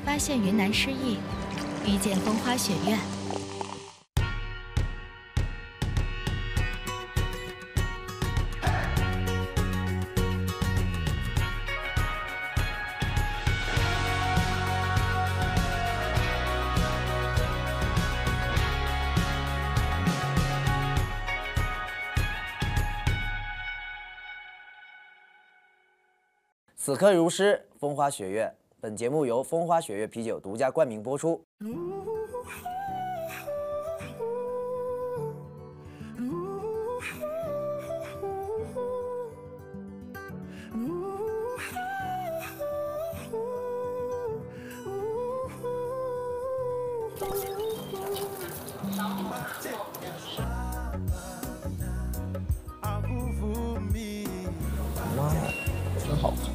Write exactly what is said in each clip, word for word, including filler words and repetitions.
发现云南诗意，遇见风花雪月。 此刻如诗，风花雪月。本节目由风花雪月啤酒独家冠名播出。妈呀，真好看！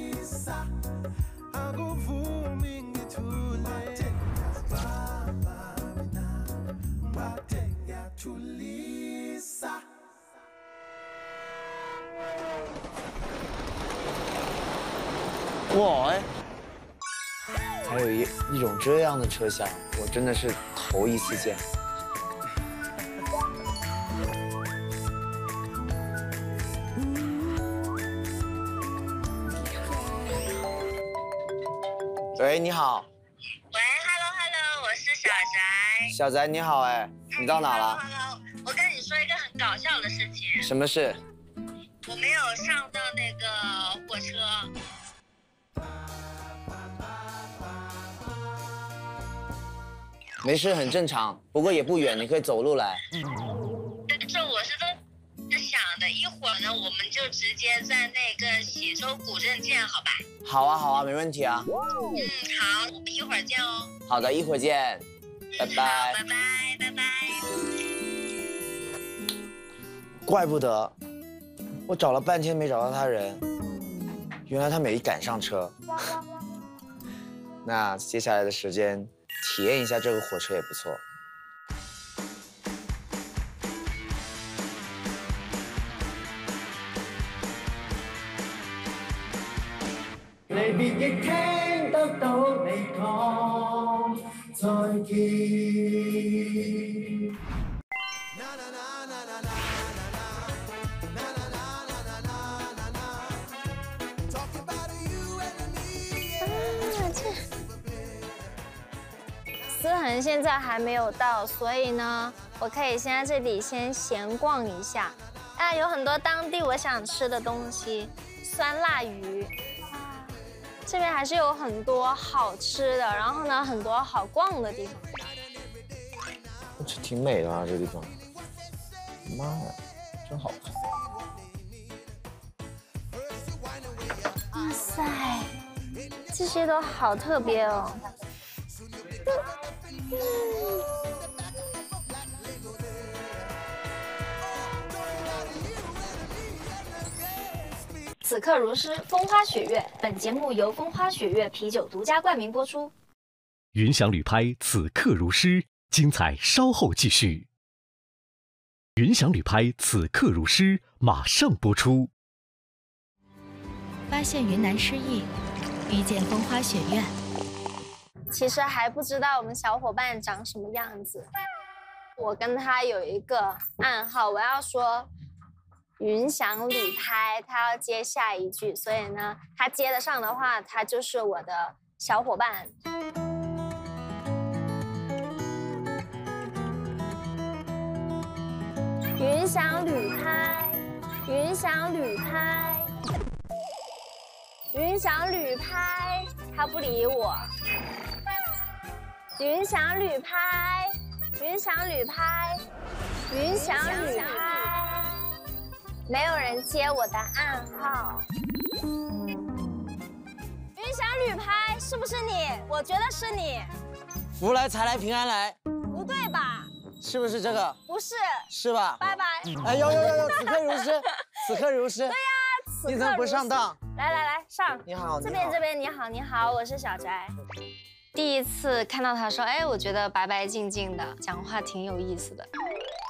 哇哎，还有一一种这样的车厢，我真的是头一次见。喂，你好。 喂 ，Hello Hello， 我是小翟。 小翟你好，哎，你到哪了 ？Hello， 我跟你说一个很搞笑的事情。 什么事？ 我没有上到那个火车。 没事，很正常，不过也不远，你可以走路来。 这我是这想的，一会儿呢，我们就直接在那个喜洲古镇见，好吧？ 好啊，好啊，没问题啊。 嗯，好，我们一会儿见哦。 好的，一会儿见，拜拜。 拜拜，拜拜。 怪不得，我找了半天没找到他人，原来他没赶上车。那接下来的时间，体验一下这个火车也不错。離別亦聽得到你講再見。 思恒现在还没有到，所以呢，我可以先在这里先闲逛一下。啊，有很多当地我想吃的东西，酸辣鱼。这边还是有很多好吃的，然后呢，很多好逛的地方。 这挺美的啊，这地方。妈呀，真好看！ 哇塞，这些都好特别哦。 此刻如诗，风花雪月。本节目由风花雪月啤酒独家冠名播出。 云翔旅拍，此刻如诗，精彩稍后继续。云翔旅拍，此刻如诗，马上播出。 发现云南诗意，遇见风花雪月。 其实还不知道我们小伙伴长什么样子。我跟他有一个暗号，我要说云翔旅拍，他要接下一句，所以呢，他接得上的话，他就是我的小伙伴。云翔旅拍，云翔旅拍，云翔旅拍，他不理我。云翔旅拍，云翔旅拍，云翔旅拍，没有人接我的暗号。云翔旅拍，是不是你？我觉得是你。 福来财来平安来， 不对吧？ 是不是这个？ 不是。 是吧？ 拜拜。 哎，有有有有，此刻如诗，此刻如诗。对呀，此刻如诗。 你怎么不上当？ 来来来，上。 你好， 这边这边，你好你好，我是小翟。第一次看到他说，哎，我觉得白白净净的，讲话挺有意思的。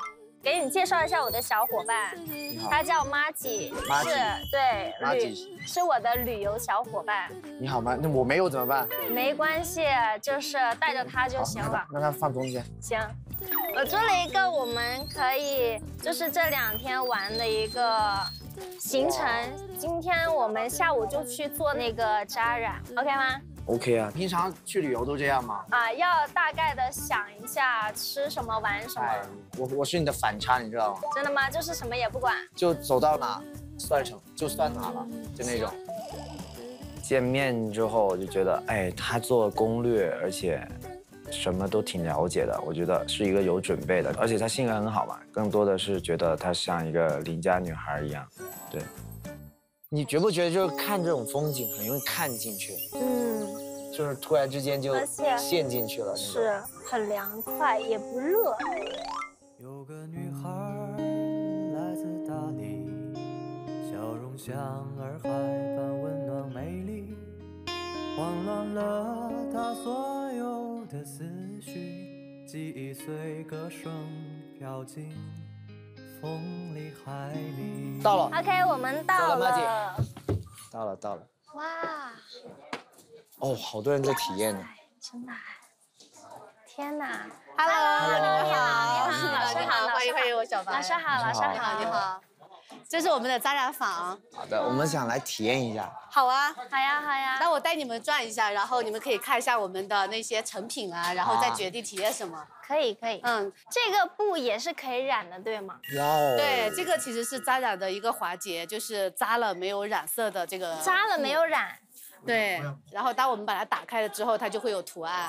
给你介绍一下我的小伙伴， 你好， 他叫妈吉， 妈吉是对旅妈吉是我的旅游小伙伴。 你好吗？那我没有怎么办？ 没关系，就是带着他就行了。 让他放中间。 行，我做了一个我们可以就是这两天玩的一个行程。今天我们下午就去做那个扎染 ，OK 吗？ OK 啊，平常去旅游都这样吗？ 啊，要大概的想一下吃什么玩什么。 哎，我我是你的反差，你知道吗？ 真的吗？就是什么也不管。 就走到哪算什么，就算哪了，就那种。见面之后我就觉得，哎，他做攻略，而且什么都挺了解的，我觉得是一个有准备的，而且他性格很好嘛，更多的是觉得她像一个邻家女孩一样。对，你觉不觉得就是看这种风景很容易看进去？嗯，就是突然之间就陷进去了那种。 是很凉快，也不热。 有个女孩来自大理，笑容像洱海般温暖美丽，慌乱了她所有的思绪，记忆随歌声飘进风里海里。 到了 OK， 我们到走了妈了。 到了到了。 哇， 哦，好多人在体验呢。 真的哎，天哪 Hello， 你好， 你好， 你好，老师你好，欢迎欢迎我小白。 老师好，老师你好， 你好，这是我们的扎染坊。 好的，我们想来体验一下。 好啊， 好呀，好呀。 那我带你们转一下，然后你们可以看一下我们的那些成品啊，然后再决定体验什么。 可以，可以。 嗯， 这个布也是可以染的，对吗？ 哇哦。 对，这个其实是扎染的一个环节，就是扎了没有染色的这个。 扎了没有染。 对，然后当我们把它打开了之后，它就会有图案。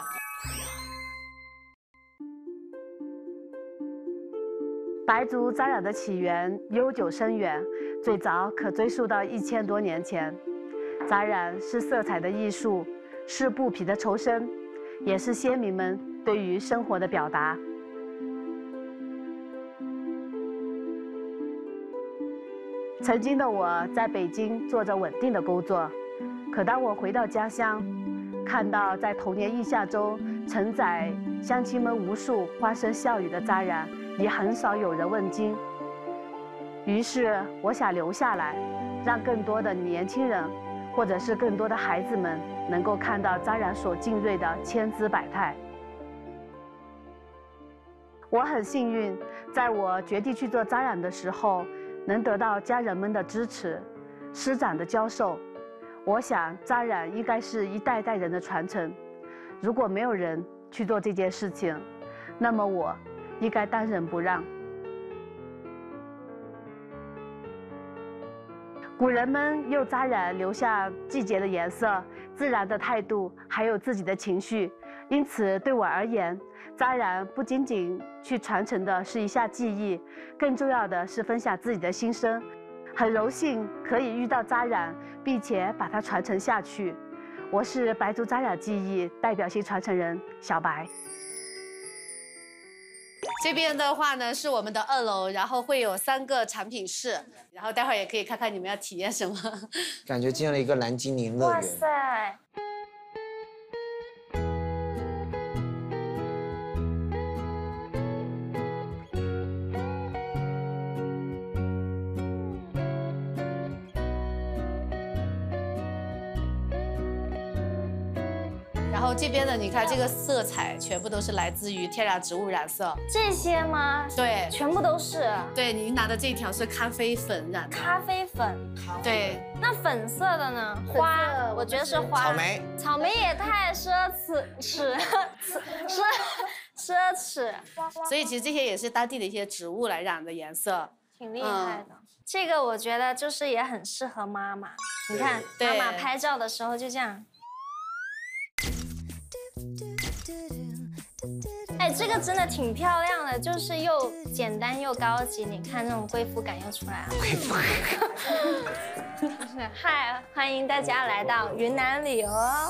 白族扎染的起源悠久深远，最早可追溯到一千多年前。扎染是色彩的艺术，是布匹的筹生，也是先民们对于生活的表达。曾经的我在北京做着稳定的工作，可当我回到家乡，看到在童年印象中承载乡亲们无数欢声笑语的扎染，也很少有人问津。于是我想留下来，让更多的年轻人，或者是更多的孩子们，能够看到扎染所浸润的千姿百态。我很幸运，在我决定去做扎染的时候，能得到家人们的支持，师长的教授。我想扎染应该是一代代人的传承，如果没有人去做这件事情，那么我应该当仁不让。古人们用扎染留下季节的颜色、自然的态度，还有自己的情绪。因此，对我而言，扎染不仅仅去传承的是一项技艺，更重要的是分享自己的心声。很荣幸可以遇到扎染，并且把它传承下去。我是白族扎染技艺代表性传承人小白。 这边的话呢是我们的二楼，然后会有三个产品室，然后待会儿也可以看看你们要体验什么。 感觉进了一个蓝精灵乐园。 哇塞！ 然后这边的你看，这个色彩全部都是来自于天然植物染色。 这些吗？ 对， 全部都是。 对，您拿的这一条是咖啡粉染的。 咖啡粉。 对。 那粉色的呢？花，我觉得是花。 草莓。 草莓也太奢侈，侈，奢奢侈。 所以其实这些也是当地的一些植物来染的颜色。 挺厉害的。嗯、这个我觉得就是也很适合妈妈。你看，妈妈拍照的时候就这样。哎，这个真的挺漂亮的，就是又简单又高级。你看那种贵妇感又出来了。贵妇感。嗨，欢迎大家来到云南旅游哦。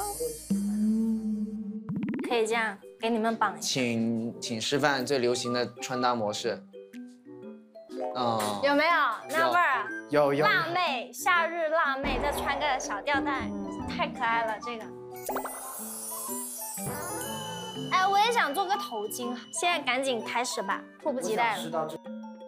可以这样给你们绑。 请请示范最流行的穿搭模式。 嗯。有没有那味儿啊？ 有有。 辣妹，夏日辣妹，再穿个小吊带，太可爱了这个。哎，我也想做个头巾，现在赶紧开始吧，迫不及待了。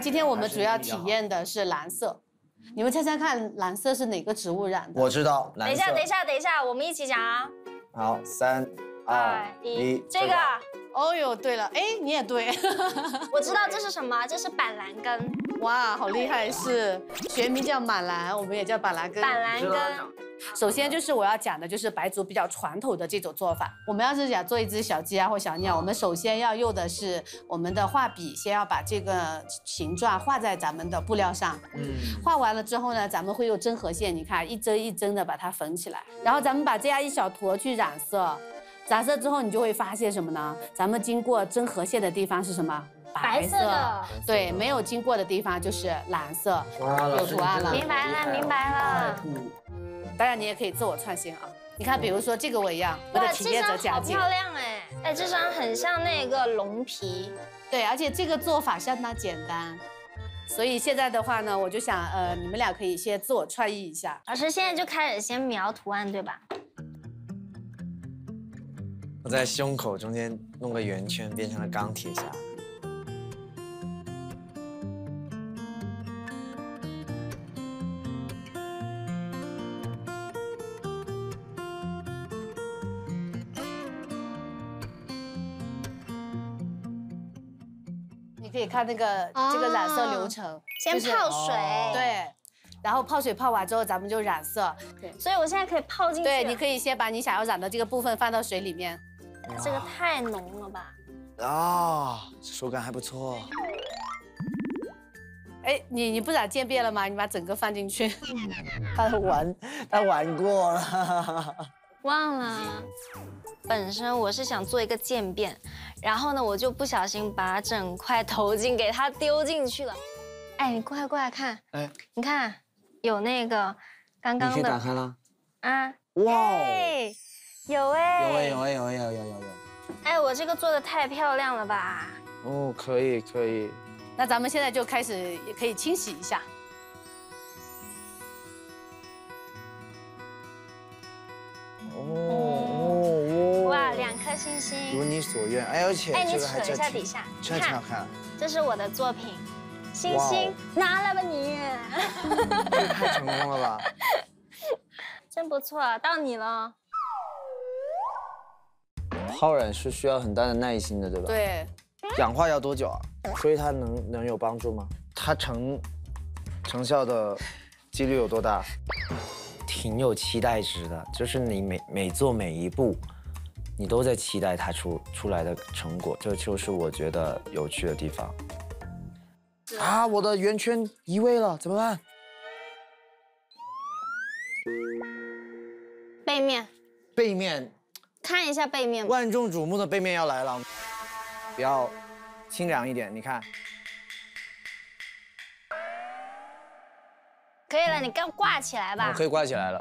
今天我们主要体验的是蓝色，你们猜猜看，蓝色是哪个植物染的？ 我知道，蓝色。 等一下，等一下，等一下，我们一起讲啊。 好，三二一， 这个。 哦呦，对了，哎，你也对。 我知道这是什么，这是板蓝根。 哇，好厉害！是学名叫满蓝，我们也叫板蓝根。 板蓝根。 首先就是我要讲的，就是白族比较传统的这种做法。我们要是想做一只小鸡啊或小鸟，我们首先要用的是我们的画笔，先要把这个形状画在咱们的布料上。嗯。画完了之后呢，咱们会用针和线，你看一针一针的把它缝起来，然后咱们把这样一小坨去染色。染色之后，你就会发现什么呢？咱们经过针和线的地方是什么？ 白色的。 对，没有经过的地方就是蓝色，有图案了。 明白了，明白了。 当然，你也可以自我创新啊。你看，比如说这个我一样，我的体验者讲解。 哇，这张好漂亮哎！哎，这张很像那个龙皮。 对，而且这个做法相当简单。所以现在的话呢，我就想，呃，你们俩可以先自我创意一下。 老师，现在就开始先描图案，对吧？ 我在胸口中间弄个圆圈，变成了钢铁侠。 你可以看那个这个染色流程， 先泡水， 对。然后泡水泡完之后，咱们就染色。 对，所以我现在可以泡进去。 对，你可以先把你想要染的这个部分放到水里面。 这个太浓了吧？ 啊，手感还不错。 哎，你你不染渐变了吗？你把整个放进去。 他玩，他玩过了。 忘了。本身我是想做一个渐变，然后呢，我就不小心把整块头巾给它丢进去了。哎，你过来过来看。哎，你看。有那个刚刚的， 你可以打开了啊！ 哇， 有哎， 有哎有哎有哎有有有有！ 哎，我这个做的太漂亮了吧！ 哦，可以可以。 那咱们现在就开始，也可以清洗一下。 哦哇，两颗星星， 如你所愿。哎，而且哎，你扯一下底下， 这挺好看。 这是我的作品。星星拿来吧你， 这太成功了吧！ 真不错，到你了。 泡染是需要很大的耐心的，对吧？ 对。 氧化要多久啊？所以它能能有帮助吗？它成成效的几率有多大？挺有期待值的，就是你每每做每一步，你都在期待它出出来的成果，这就是我觉得有趣的地方。啊！我的圆圈移位了，怎么办？ 背面， 背面， 看一下背面。 万众瞩目的背面要来了，比较清凉一点，你看。 可以了，你刚挂起来吧。 可以挂起来了。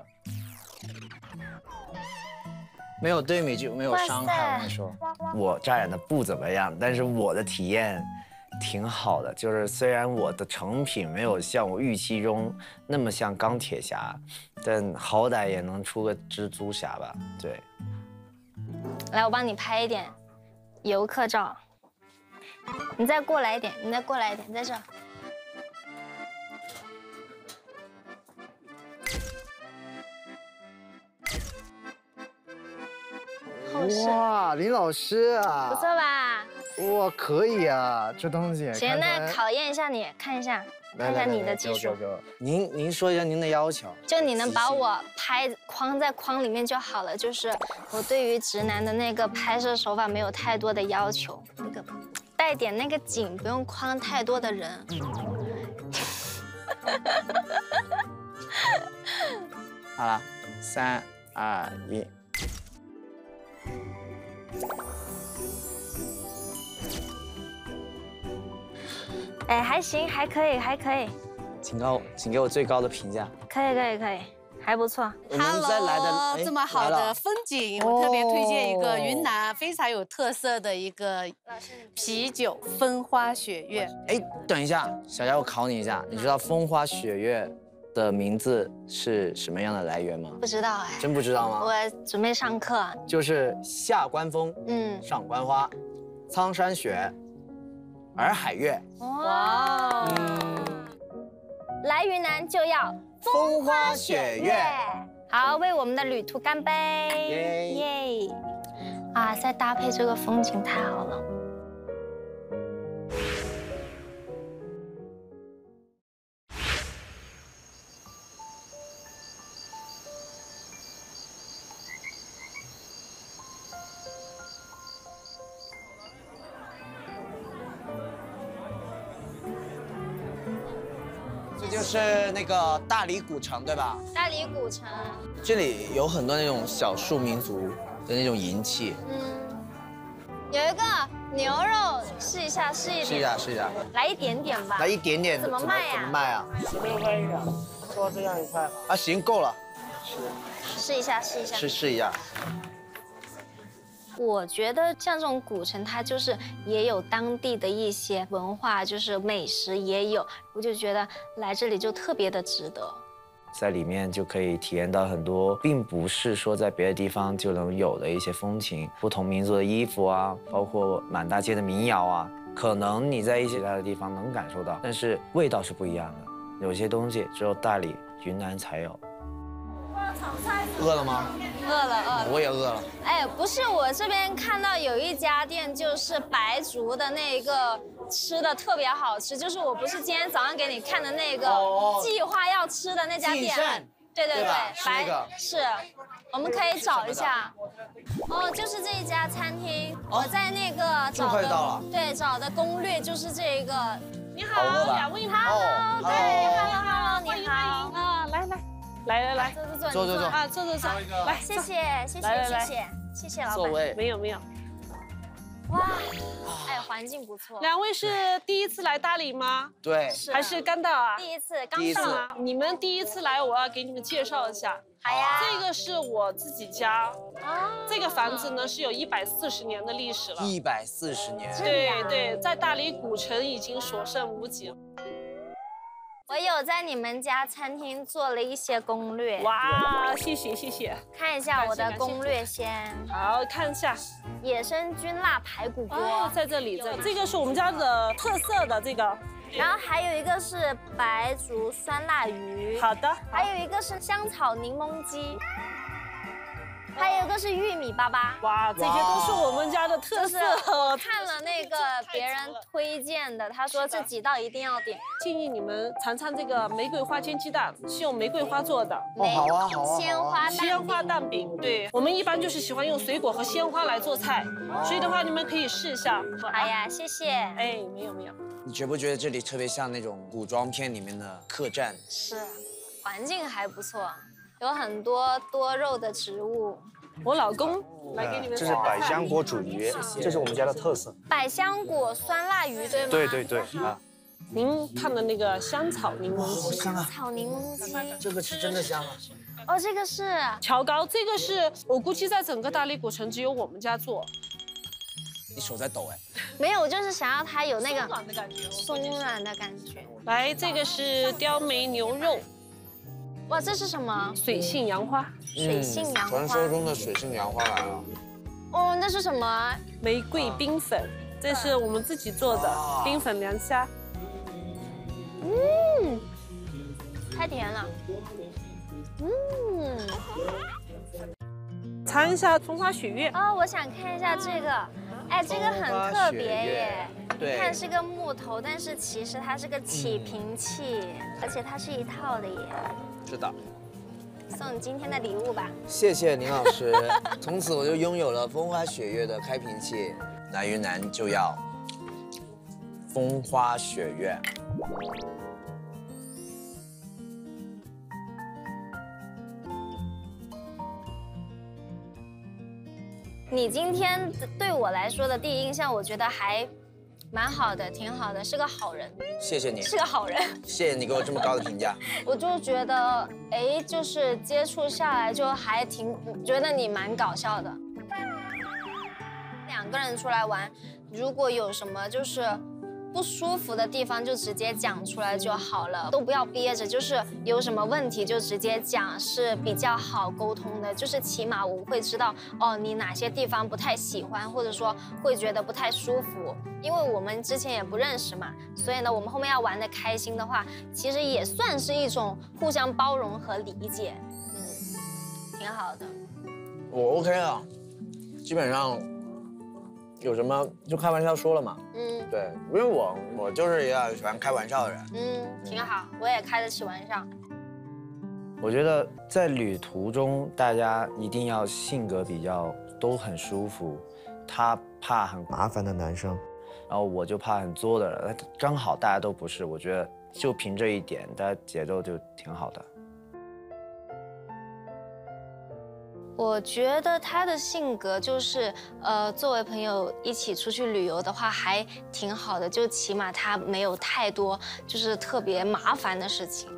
没有对比就没有伤害，我跟你说。我扎染的不怎么样，但是我的体验。挺好的，就是虽然我的成品没有像我预期中那么像钢铁侠，但好歹也能出个蜘蛛侠吧？对。 来，我帮你拍一点游客照。你再过来一点，你再过来一点，在这。 哇，林老师啊， 不错吧？ 哇，可以啊，这东西。 行，那考验一下你，看一下，看一下你的技术。 您您说一下您的要求。 就你能把我拍框在框里面就好了。就是我对于直男的那个拍摄手法没有太多的要求，那个带点那个景，不用框太多的人。 好了，三二一。 哎，还行，还可以，还可以。 请高，请给我最高的评价。 可以，可以，可以，还不错。 Hello，这么好的风景，我特别推荐一个云南非常有特色的一个啤酒——风花雪月。 哎，等一下，小佳，我考你一下，你知道风花雪月的名字是什么样的来源吗？ 不知道哎。 真不知道吗？ 我准备上课。 就是下观风， 嗯， 上观花，苍山雪。 洱海月。 哇， 嗯， 来云南就要风花雪月。 好，为我们的旅途干杯！ 耶耶！啊，再搭配这个风景太好了。 这就是那个大理古城，对吧？ 大理古城， 这里有很多那种少数民族的那种银器。 嗯，有一个牛肉，试一下，试一点， 试一下，试一下， 来一点点吧。 来一点点。 怎么卖呀？ 怎么卖啊？ 十六块一两，做这样一块。 啊，行，够了。 试一下，试一下。 试试一下。 我觉得像这种古城，它就是也有当地的一些文化，就是美食也有，我就觉得来这里就特别的值得。 在里面就可以体验到很多，并不是说在别的地方就能有的一些风情，不同民族的衣服啊，包括满大街的民谣啊，可能你在一些其他的地方能感受到，但是味道是不一样的。有些东西只有大理、云南才有。饿了吗？ 饿了，饿了。 我也饿了。 哎，不是，我这边看到有一家店，就是白族的那个吃的特别好吃，就是我不是今天早上给你看的那个计划要吃的那家店。对对对，白是，我们可以找一下。哦，就是这一家餐厅，我在那个找的，对，找的攻略就是这个。 你好，两位吗 ？Hello， 对 ，Hello Hello， 你好。 啊，来来。来来来， 坐坐坐坐坐啊，坐坐坐，来， 谢谢谢谢谢谢谢谢老板。 座位没有没有。 哇，哎，环境不错。 两位是第一次来大理吗？ 对， 还是刚到啊？ 第一次，刚到啊。 你们第一次来，我要给你们介绍一下。 好呀。 这个是我自己家，这个房子呢是有一百四十年的历史了。 一百四十年。 对对，在大理古城已经所剩无几了。 我有在你们家餐厅做了一些攻略。 哇，谢谢谢谢。 看一下我的攻略先。 好，看一下。 野生菌辣排骨锅、 哦、在这里，这这个是我们家的特色的这个。 然后还有一个是白族酸辣鱼。 好的。 还有一个是香草柠檬鸡。还有一个是玉米粑粑， 哇，这些都是我们家的特色。 我看了那个别人推荐的，他说这几道一定要点。 建议你们尝尝这个玫瑰花煎鸡蛋，是用玫瑰花做的。 哦，好啊，好啊。 鲜花蛋饼。 鲜花蛋饼，对，我们一般就是喜欢用水果和鲜花来做菜，所以的话你们可以试一下。 好呀，谢谢。 哎，没有没有。 你觉不觉得这里特别像那种古装片里面的客栈？ 是，环境还不错。有很多多肉的植物。 我老公来给你们。 这是百香果煮鱼，这是我们家的特色。 百香果酸辣鱼，对吗？ 对对对啊。 您看的那个香草柠檬鸡。 香草柠檬鸡， 这个是真的香啊。 哦，这个是调糕，这个是我估计在整个大理古城只有我们家做。 你手在抖哎。 没有，我就是想要它有那个松软的感觉。 松软的感觉。 来，这个是雕梅牛肉。 哇，这是什么？ 水性杨花。 水性杨花。 传说中的水性杨花来了。 哦，那是什么？ 玫瑰冰粉，这是我们自己做的冰粉凉虾。 嗯，太甜了。嗯。 尝一下风花雪月。 哦，我想看一下这个。哎，这个很特别耶。 对。 看是个木头，但是其实它是个起瓶器，而且它是一套的耶。 是的。 送你今天的礼物吧。 谢谢林老师，从此我就拥有了风花雪月的开瓶器。来云南就要风花雪月。 你今天对我来说的第一印象，我觉得还蛮好的，挺好的，是个好人。 谢谢你， 是个好人。 谢谢你给我这么高的评价。 我就觉得，哎，就是接触下来就还挺，觉得你蛮搞笑的。两个人出来玩，如果有什么就是不舒服的地方就直接讲出来就好了，都不要憋着，就是有什么问题就直接讲，是比较好沟通的。就是起码我会知道哦，你哪些地方不太喜欢，或者说会觉得不太舒服。因为我们之前也不认识嘛，所以呢，我们后面要玩得开心的话，其实也算是一种互相包容和理解，嗯，挺好的。 我 OK 啊，基本上。有什么就开玩笑说了嘛，嗯，对，因为我我就是一个喜欢开玩笑的人， 嗯，挺好，我也开得起玩笑。 我觉得在旅途中，大家一定要性格比较都很舒服。他怕很麻烦的男生， 然后我就怕很作的人，刚好大家都不是。我觉得就凭这一点，大家节奏就挺好的。 我觉得他的性格就是，呃，作为朋友一起出去旅游的话，还挺好的，就起码他没有太多就是特别麻烦的事情。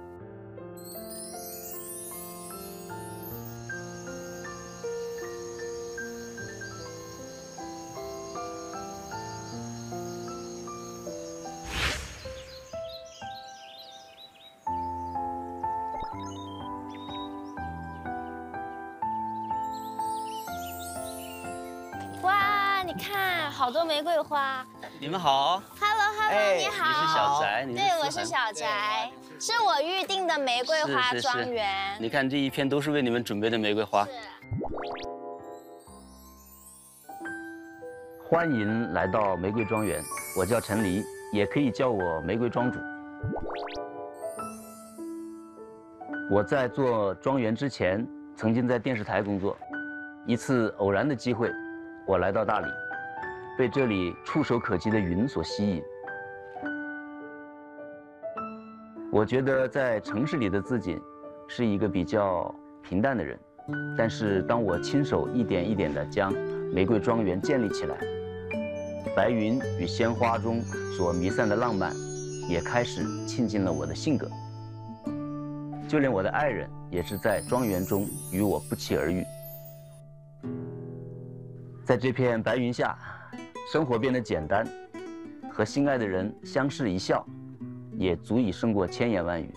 你看，好多玫瑰花。 你们好。 Hello Hello， 你好。 你是小翟，你是对，我是小翟，是我预定的玫瑰花庄园。 你看这一片都是为你们准备的玫瑰花。欢迎来到玫瑰庄园，我叫陈黎，也可以叫我玫瑰庄主。我在做庄园之前，曾经在电视台工作，一次偶然的机会。我来到大理，被这里触手可及的云所吸引。我觉得在城市里的自己是一个比较平淡的人，但是当我亲手一点一点地将玫瑰庄园建立起来，白云与鲜花中所弥散的浪漫，也开始沁进了我的性格。就连我的爱人也是在庄园中与我不期而遇。在这片白云下，生活变得简单，和心爱的人相视一笑，也足以胜过千言万语。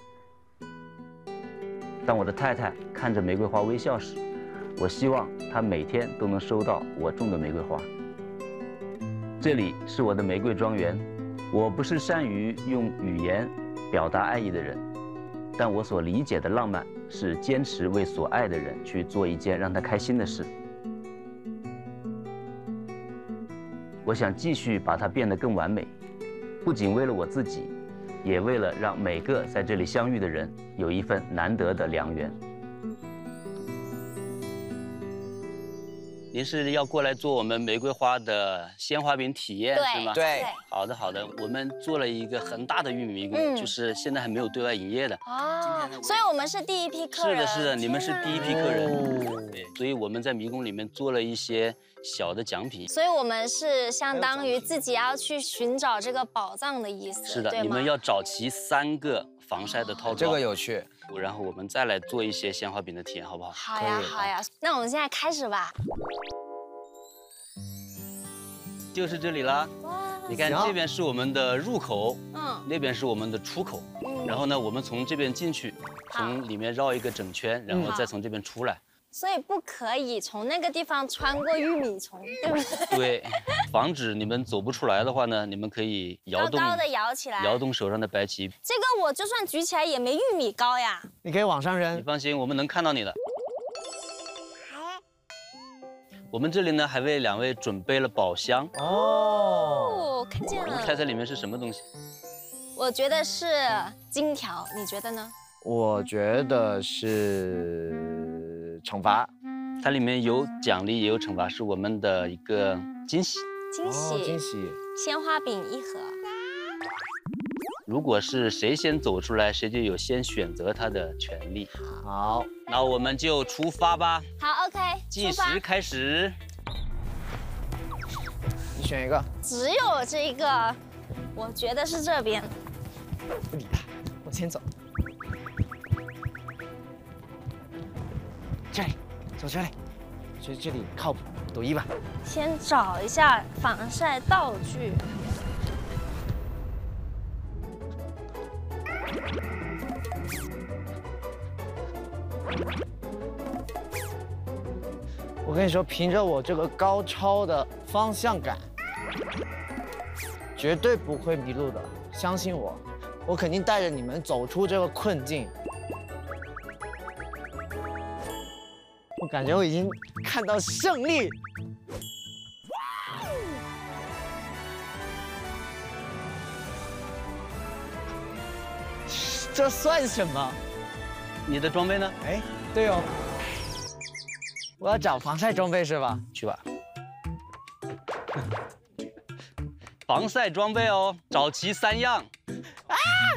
当我的太太看着玫瑰花微笑时，我希望她每天都能收到我种的玫瑰花。这里是我的玫瑰庄园，我不是善于用语言表达爱意的人，但我所理解的浪漫是坚持为所爱的人去做一件让他开心的事。我想继续把它变得更完美，不仅为了我自己，也为了让每个在这里相遇的人有一份难得的良缘。您是要过来做我们玫瑰花的鲜花饼体验是吗？ 对。 好的好的，我们做了一个很大的玉米迷宫，嗯、就是现在还没有对外营业的。 哦，所以我们是第一批客人。 是的，是的，你们是第一批客人。哦、对，所以我们在迷宫里面做了一些小的奖品。 所以我们是相当于自己要去寻找这个宝藏的意思。 是的，你们要找齐三个防晒的套装。 这个有趣。 然后我们再来做一些鲜花饼的体验，好不好？ 好呀，好呀。那我们现在开始吧。 就是这里啦。你看这边是我们的入口， 嗯， 那边是我们的出口。嗯，然后呢，我们从这边进去，从里面绕一个整圈，然后再从这边出来。 所以不可以从那个地方穿过玉米丛，对不对？ 对，防止你们走不出来的话呢，你们可以摇动， 高高的摇起来， 摇动手上的白旗。 这个我就算举起来也没玉米高呀。 你可以往上扔。 你放心，我们能看到你的。我们这里呢，还为两位准备了宝箱。 哦，看见了。 猜猜里面是什么东西？ 我觉得是金条，你觉得呢？ 我觉得是惩罚， 它里面有奖励也有惩罚，是我们的一个惊喜。 惊喜， 哦、惊喜！ 鲜花饼一盒。 如果是谁先走出来，谁就有先选择它的权利。 好， 那我们就出发吧。 好 ，OK， 计时开始。 你选一个。 只有这一个，我觉得是这边。 不理他，往前走。这里，走这里，觉得这里靠谱，赌一把。 先找一下防晒道具。 我跟你说，凭着我这个高超的方向感，绝对不会迷路的，相信我，我肯定带着你们走出这个困境。我感觉我已经看到胜利。这算什么？ 你的装备呢？ 哎，对哦，我要找防晒装备是吧？ 去吧。防晒装备哦，找齐三样。 啊！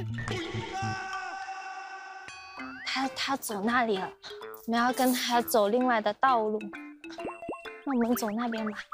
他他走那里了，我们要跟他走另外的道路。那我们走那边吧。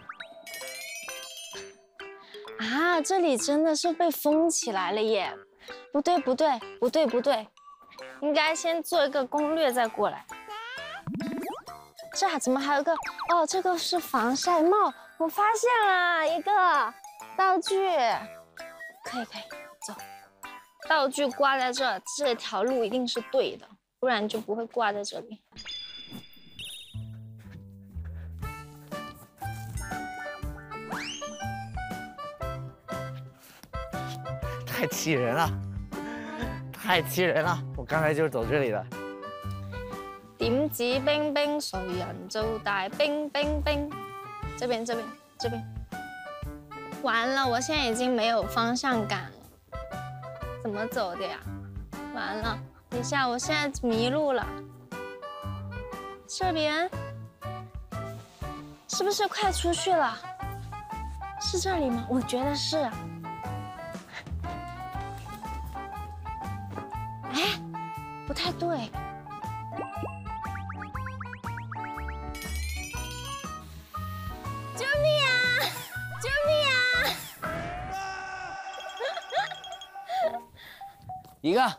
啊，这里真的是被封起来了耶！不对不对不对不对，应该先做一个攻略再过来。这还怎么还有个？哦，这个是防晒帽，我发现了一个道具。可以可以，走。道具挂在这，这条路一定是对的，不然就不会挂在这里。 太气人了，太气人了！我刚才就是走这里的。 點指兵兵，誰人做大兵兵兵？这边这边这边。完了，我现在已经没有方向感了，怎么走的呀？完了，等一下，我现在迷路了。这边是不是快出去了？是这里吗？我觉得是。哎，不太对。救命啊！救命啊！ 一个，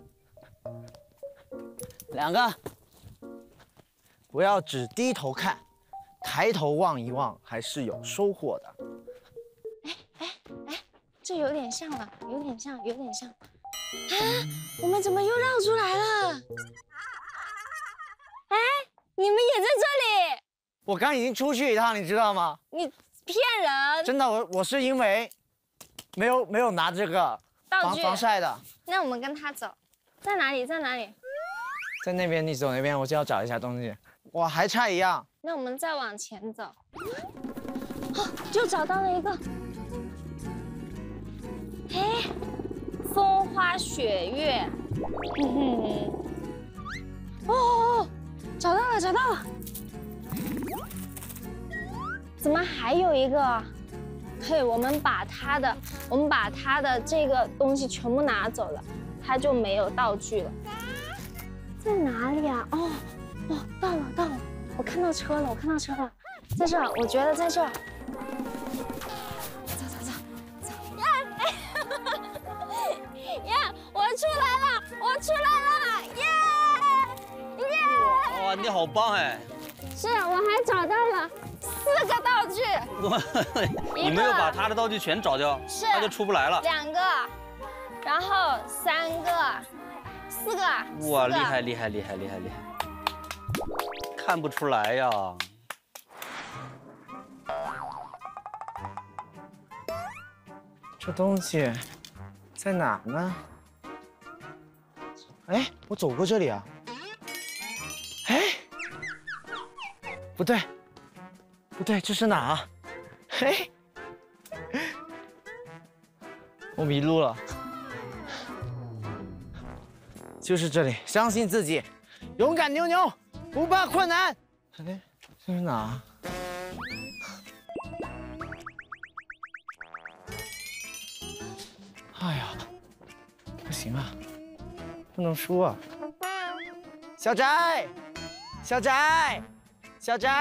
两个，不要只低头看，抬头望一望，还是有收获的。 哎哎哎，这有点像了，有点像，有点像。啊，我们怎么又绕出来了？哎，你们也在这里？ 我刚已经出去一趟，你知道吗？ 你骗人！ 真的，我我是因为没有没有拿这个防防晒的。 那我们跟他走，在哪里？在哪里？ 在那边，你走那边，我就要找一下东西。哇，还差一样。 那我们再往前走。哦，就找到了一个。哎，风花雪月。嗯哼。哦哦哦，找到了，找到了。怎么还有一个？可以，我们把它的，我们把它的这个东西全部拿走了，它就没有道具了。在哪里啊？哦哦，到了到了，我看到车了，我看到车了，在这儿，我觉得在这儿。走走走走！呀哎，呀，我出来了，我出来了，耶耶！ 哇，你好棒哎！ 是，我还找到了四个道具。 你没有把他的道具全找掉， 是他就出不来了。 两个，然后三个，四个。 哇，厉害厉害厉害厉害厉害！看不出来呀。 这东西在哪呢？哎，我走过这里啊。哎，不对，不对，这是哪啊？嘿，我迷路了。就是这里，相信自己，勇敢牛牛，不怕困难。哎，这是哪？哎呀，不行啊，不能输啊！小翟，小翟，小翟，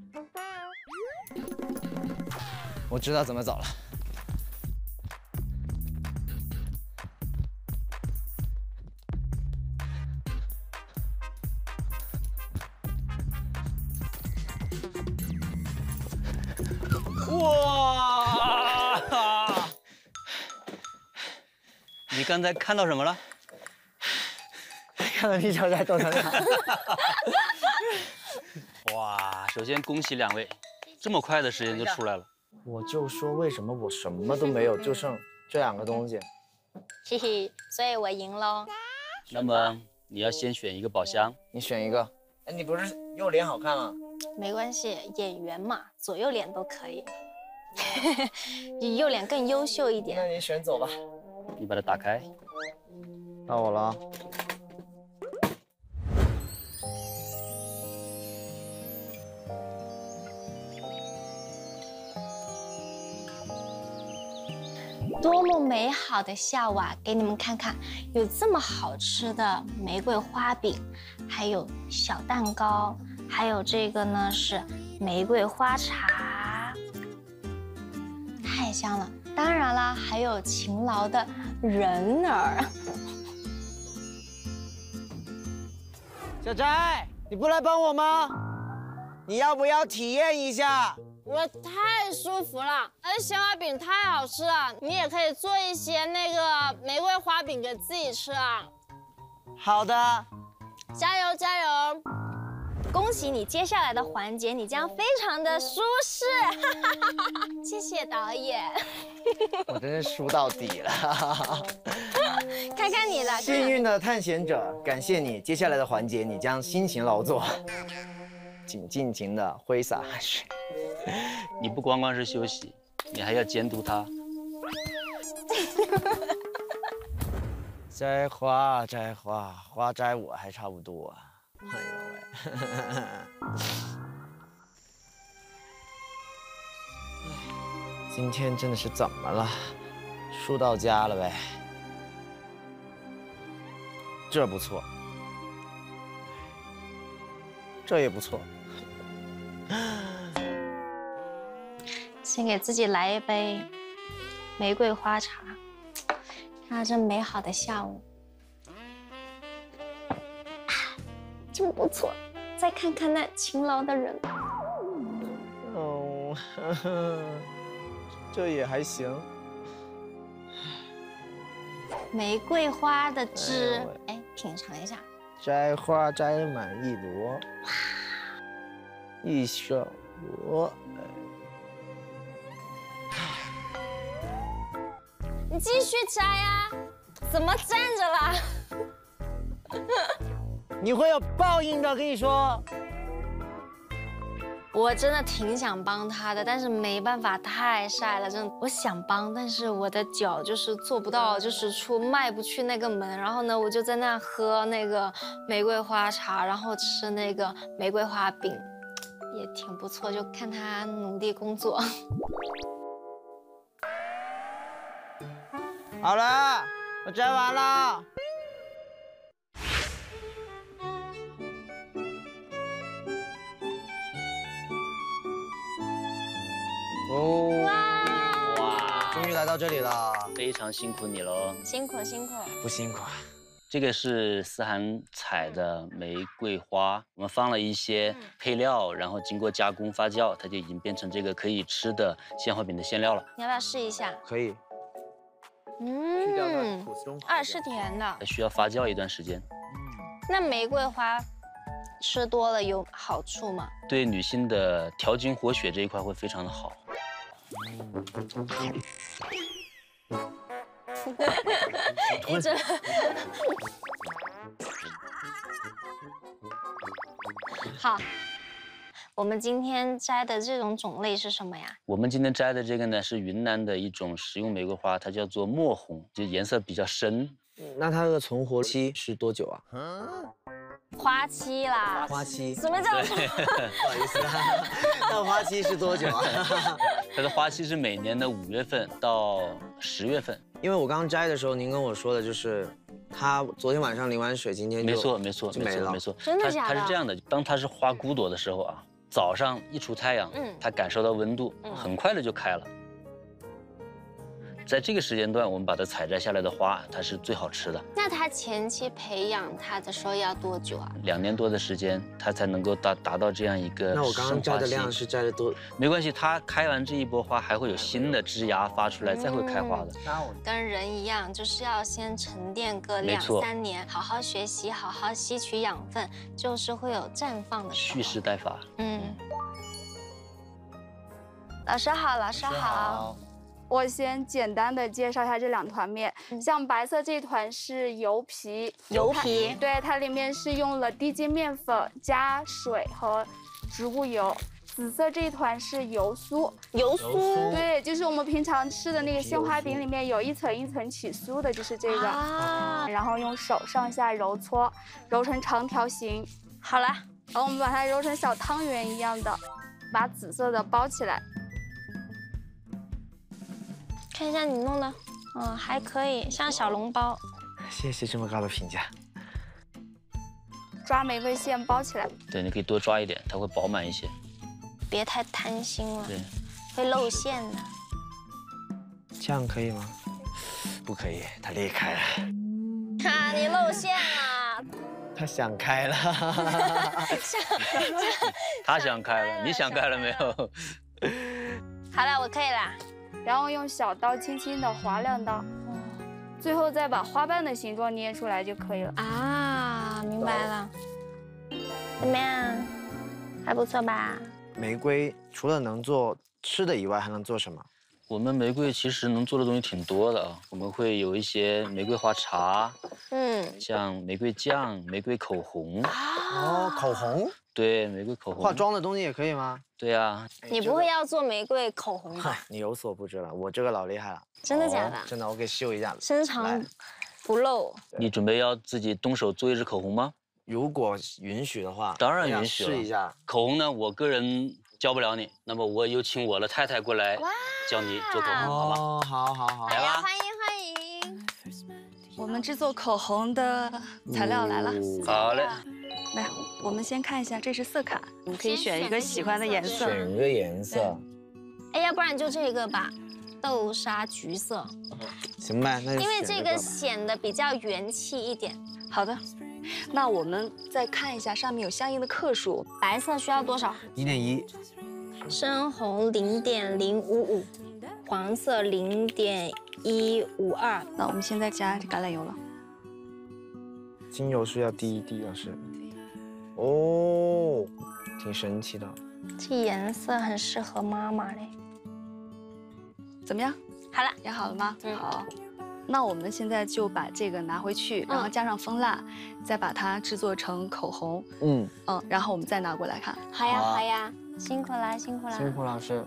我知道怎么走了。 哇！你刚才看到什么了？ 看到你小翟躲成哪？ 哇， 首先恭喜两位，这么快的时间就出来了。 我就说为什么我什么都没有，就剩这两个东西。 嘿嘿，所以我赢喽。 那么你要先选一个宝箱， 你选一个。哎，你不是右脸好看吗？ 没关系，演员嘛，左右脸都可以。你右脸更优秀一点。 那你选走吧。 你把它打开。 到我了啊。 多么美好的下午啊！给你们看看，有这么好吃的玫瑰花饼，还有小蛋糕，还有这个呢是玫瑰花茶，太香了。当然啦，还有勤劳的人儿。 小翟，你不来帮我吗？你要不要体验一下？ 我太舒服了，而且鲜花饼太好吃了。你也可以做一些那个玫瑰花饼给自己吃啊。 好的， 加油加油！恭喜你，接下来的环节你将非常的舒适。谢谢导演。 我真是输到底了。 看看你了， 幸运的探险者，感谢你。接下来的环节你将辛勤劳作，请尽情的挥洒汗水。 你不光光是休息，你还要监督他。 摘花摘花，花摘我还差不多。哎呦喂！ 今天真的是怎么了？输到家了呗。这不错，这也不错。 先给自己来一杯玫瑰花茶，看看这美好的下午，真不错。再看看那勤劳的人， 哦，呵呵，这也还行。 玫瑰花的汁，哎，品尝一下。 摘花摘满一箩，一小箩。 你继续摘呀，怎么站着啦？ 你会有报应的，跟你说。 我真的挺想帮他的，但是没办法，太晒了，真的。我想帮，但是我的脚就是做不到，就是出迈不去那个门。然后呢，我就在那喝那个玫瑰花茶，然后吃那个玫瑰花饼，也挺不错。就看他努力工作。 好了，我摘完了。 哦， 哇， 终于来到这里了， 非常辛苦你喽。 辛苦辛苦。 不辛苦啊。 这个是思涵采的玫瑰花，我们放了一些配料，然后经过加工发酵，它就已经变成这个可以吃的鲜花饼的馅料了。 你要不要试一下？ 可以。 嗯，二是甜的， 它需要发酵一段时间。 那玫瑰花吃多了有好处吗？ 对女性的调经活血这一块会非常的好。 一直。好，我们今天摘的这种种类是什么呀？ 我们今天摘的这个呢是云南的一种食用玫瑰花，它叫做墨红，就颜色比较深。 那它的存活期是多久啊？ 花期啦。 花期。 什么叫？ 不好意思啊，那花期是多久啊？ 它的花期是每年的五月份到十月份。 因为我刚摘的时候，您跟我说的就是，它昨天晚上淋完水，今天就没错没错就没了， 没错。 真的假的？ 它是这样的，当它是花骨朵的时候啊，早上一出太阳， 嗯， 它感受到温度， 嗯， 很快的就开了。在这个时间段，我们把它采摘下来的花，它是最好吃的。 那它前期培养它的时候要多久啊？ 两年多的时间，它才能够达达到这样一个。 那我刚刚摘的量是摘的多？ 没关系，它开完这一波花，还会有新的枝芽发出来，再会开花的。 跟人一样，就是要先沉淀个两三年，好好学习，好好吸取养分，就是会有绽放的时候。 蓄势待发。 嗯， 老师好，老师好。 我先简单的介绍一下这两团面，像白色这团是油皮， 油皮， 对，它里面是用了低筋面粉加水和植物油。紫色这一团是油酥， 油酥， 对，就是我们平常吃的那个鲜花饼里面有一层一层起酥的，就是这个。啊，然后用手上下揉搓，揉成长条形。 好了， 然后我们把它揉成小汤圆一样的，把紫色的包起来。 看一下你弄的，嗯，还可以，像小笼包。 谢谢这么高的评价。 抓玫瑰馅包起来。 对，你可以多抓一点，它会饱满一些。 别太贪心了， 对， 会露馅的。 这样可以吗？不可以，他裂开了。 啊，你露馅了。 他想开了。 他想开了，你想开了没有？ 好了，我可以啦。 然后用小刀轻轻的划两刀，最后再把花瓣的形状捏出来就可以了。 啊，明白了。怎么样？还不错吧？ 玫瑰除了能做吃的以外，还能做什么？ 我们玫瑰其实能做的东西挺多的啊，我们会有一些玫瑰花茶， 嗯， 像玫瑰酱、玫瑰口红。 哦，口红？ 对，玫瑰口红。 化妆的东西也可以吗？ 对呀。 你不会要做玫瑰口红吧？ 你有所不知了，我这个老厉害了。 真的假的？ 真的，我给秀一下子。 深藏不露。 你准备要自己动手做一支口红吗？ 如果允许的话， 当然允许了。 试一下口红呢，我个人教不了你，那么我有请我的太太过来教你做口红，好吧？ 哦，好好好， 来吧，欢迎欢迎。 我们制作口红的材料来了。 好嘞。 来，我们先看一下，这是色卡，你可以选一个喜欢的颜色。 选一个颜色。 哎，要不然就这个吧，豆沙橘色。 行吧，那就因为这个显得比较元气一点。 好的。那我们再看一下，上面有相应的克数。 白色需要多少？ 一点一。 深红零点零五五，黄色零点一五二。 那我们现在加橄榄油了。 精油是要滴一滴，老师。哦，挺神奇的。 这颜色很适合妈妈嘞。 怎么样？ 好了， 压好了吗？ 嗯、 好。那我们现在就把这个拿回去，然后加上蜂蜡，嗯、再把它制作成口红。 嗯嗯，然后我们再拿过来看。 好呀好呀，辛苦啦辛苦啦。 辛苦老师。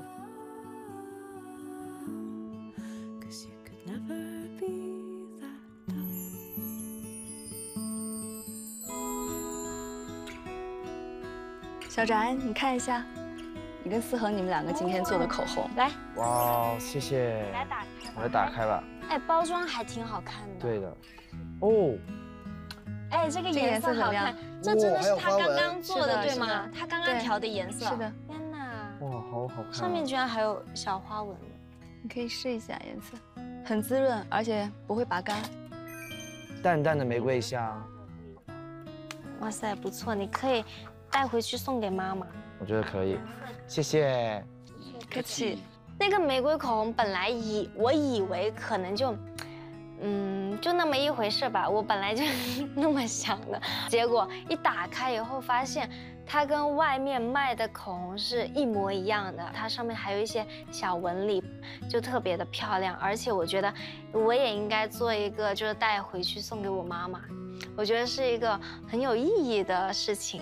小翟，你看一下，你跟思恒你们两个今天做的口红， 来。 哇，谢谢。 来打开。 我来打开吧。 哎，包装还挺好看的。 对的。哦。 哎，这个颜色好看，这真的是他刚刚做的，对吗？他刚刚调的颜色。 是的。 天哪！ 哇，好好看。 上面居然还有小花纹。 你可以试一下颜色，很滋润，而且不会拔干。 淡淡的玫瑰香。 哇塞，不错，你可以带回去送给妈妈。 我觉得可以，谢谢。 客气。 那个玫瑰口红本来以我以为可能就，嗯，就那么一回事吧，我本来就那么想的，结果一打开以后发现，它跟外面卖的口红是一模一样的，它上面还有一些小纹理，就特别的漂亮。而且我觉得我也应该做一个，就是带回去送给我妈妈，我觉得是一个很有意义的事情。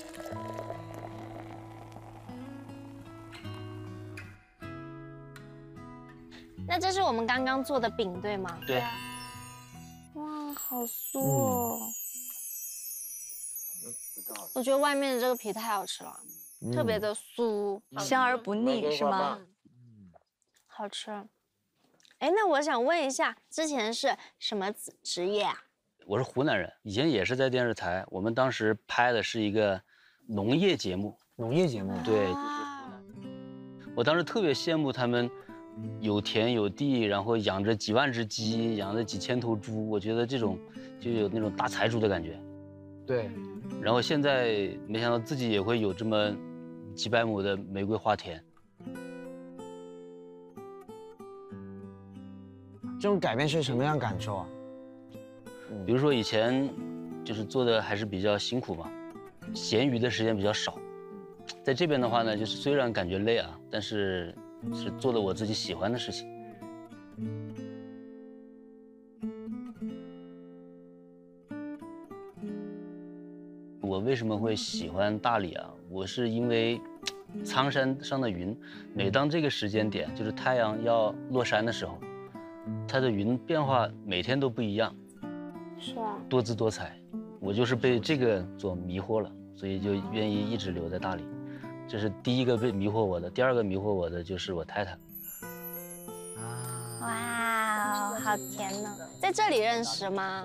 那这是我们刚刚做的饼，对吗？ 对。 哇，好酥哦！嗯、我觉得外面的这个皮太好吃了，嗯、特别的酥， 香而不腻，是吗？ 嗯，好吃。哎，那我想问一下，之前是什么职业啊？ 我是湖南人，以前也是在电视台，我们当时拍的是一个农业节目。 农业节目？ 对。我当时特别羡慕他们。有田有地，然后养着几万只鸡，养着几千头猪，我觉得这种就有那种大财主的感觉。 对。 然后现在没想到自己也会有这么几百亩的玫瑰花田。 这种改变是什么样感受啊？ 比如说以前就是做的还是比较辛苦嘛，闲余的时间比较少。在这边的话呢，就是虽然感觉累啊，但是是做了我自己喜欢的事情。我为什么会喜欢大理啊？我是因为苍山上的云，每当这个时间点，就是太阳要落山的时候，它的云变化每天都不一样， 是啊， 多姿多彩。我就是被这个所迷惑了，所以就愿意一直留在大理。这是第一个被迷惑我的，第二个迷惑我的就是我太太。 哇，好甜呢！在这里认识吗？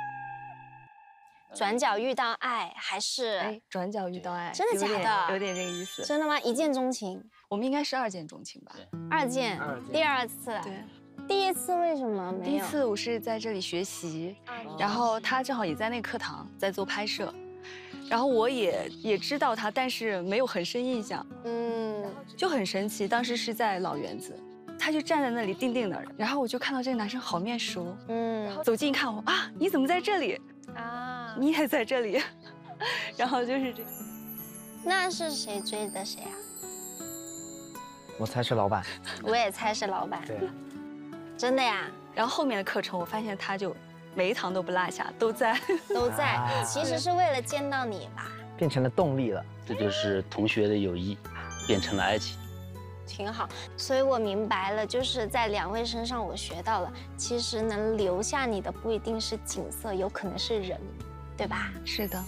转角遇到爱还是？ 哎，转角遇到爱， 真的假的？ 有点这个意思。 真的吗？一见钟情？ 我们应该是二见钟情吧？ 二见，第二次。 对。 第一次为什么没有？ 第一次我是在这里学习，然后他正好也在那个课堂在做拍摄，然后我也也知道他，但是没有很深印象。嗯，就很神奇。当时是在老园子，他就站在那里定定的，然后我就看到这个男生好面熟。嗯，走近一看我啊，你怎么在这里？啊，你也在这里。然后就是这。 那是谁追的谁啊？ 我猜是老板。 我也猜是老板。对。真的呀， 然后后面的课程我发现他就每一堂都不落下，都在， 都在。其实是为了见到你吧， 变成了动力了。 这就是同学的友谊，变成了爱情， 挺好。所以我明白了，就是在两位身上我学到了，其实能留下你的不一定是景色，有可能是人，对吧？ 是的。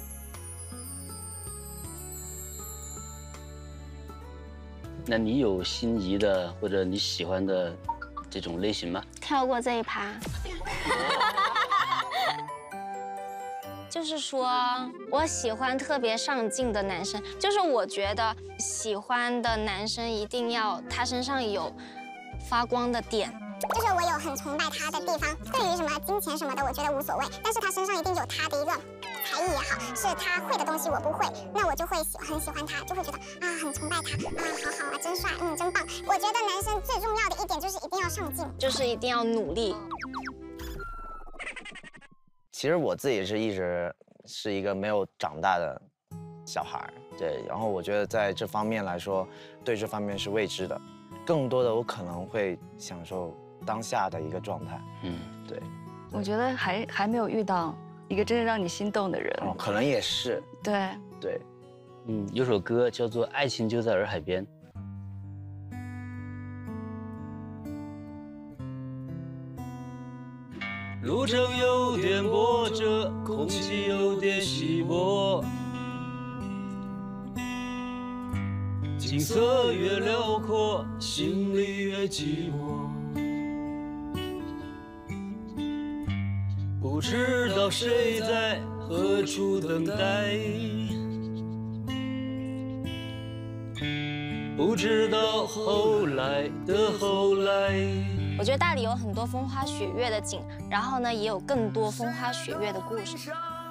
那你有心仪的或者你喜欢的这种类型吗？ 跳过这一趴。就是说我喜欢特别上进的男生，就是我觉得喜欢的男生一定要他身上有发光的点。 就是我有很崇拜他的地方，对于什么金钱什么的，我觉得无所谓，但是他身上一定有他的一个才艺也好，是他会的东西我不会，那我就会喜很喜欢他，就会觉得啊很崇拜他，啊好好啊，真帅，嗯真棒。我觉得男生最重要的一点就是一定要上进， 就是一定要努力。 其实我自己是一直是一个没有长大的小孩，对，然后我觉得在这方面来说，对这方面是未知的，更多的我可能会享受当下的一个状态。嗯，对。 我觉得还还没有遇到一个真正让你心动的人。 哦，可能也是。 对对， 嗯，有首歌叫做《爱情就在洱海边》。 路程有点波折，空气有点稀薄，景色越辽阔，心里越寂寞。不知道谁在何处等待，不知道后来的后来。 我觉得大理有很多风花雪月的景，然后呢，也有更多风花雪月的故事。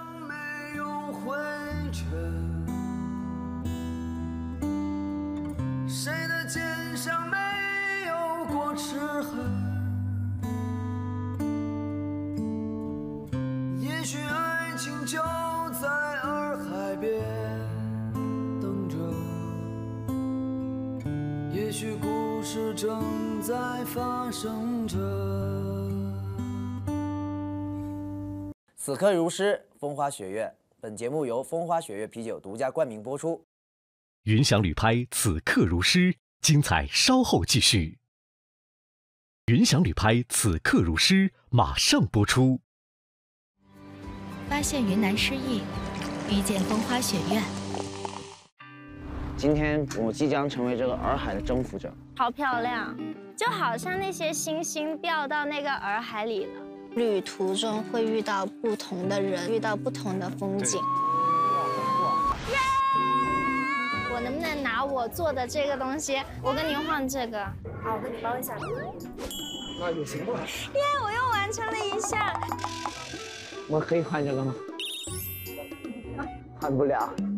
谁的肩上没有过齿痕？也许爱情就在洱海边等着，也许故事正在发生着。 此刻如诗，风花雪月。本节目由风花雪月啤酒独家冠名播出。 云翔旅拍，此刻如诗，精彩稍后继续。云翔旅拍，此刻如诗，马上播出。 发现云南诗意，遇见风花雪月。 今天我即将成为这个洱海的征服者。 好漂亮，就好像那些星星掉到那个洱海里了。旅途中会遇到不同的人，遇到不同的风景。耶！我能不能拿我做的这个东西？我跟您换这个。好，我跟你包一下。 那也行吧。 耶！我又完成了一项。 我可以换这个吗？换不了。